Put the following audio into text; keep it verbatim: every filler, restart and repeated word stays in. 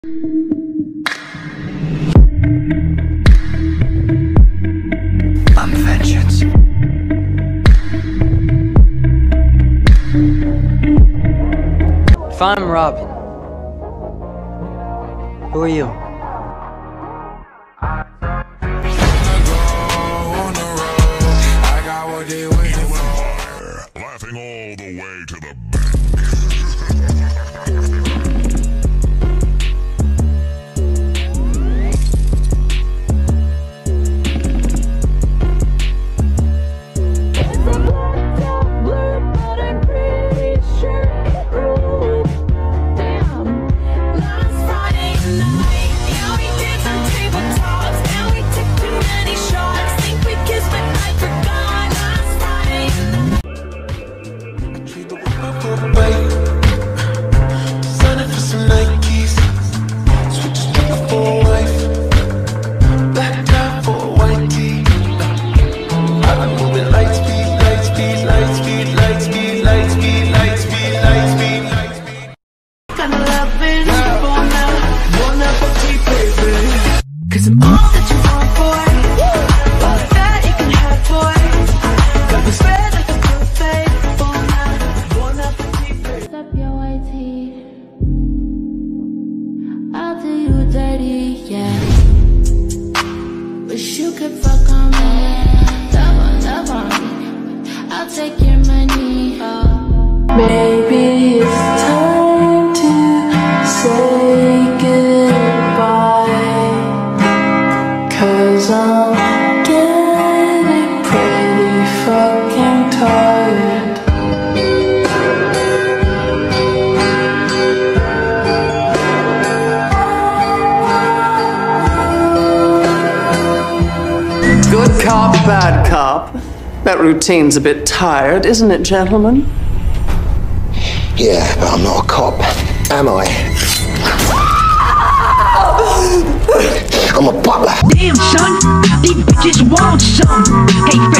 I'm vengeance. If I'm Robin, who are you? Laughing all the way to the cause I'm all that you want, boy. All that you can have, boy. Got me spread like a buffet. Bon appetit. Step your white tee. I'll do you dirty, yeah. Wish you could fuck on me. Love on, love on me. I'll take your money, oh. Maybe it's time to say goodbye, cause I'm getting pretty fucking tired. Good cop, bad cop. That routine's a bit tired, isn't it, gentlemen? Yeah, but I'm not a cop, am I? I'm a butler. Damn, son, these bitches want some. Hey,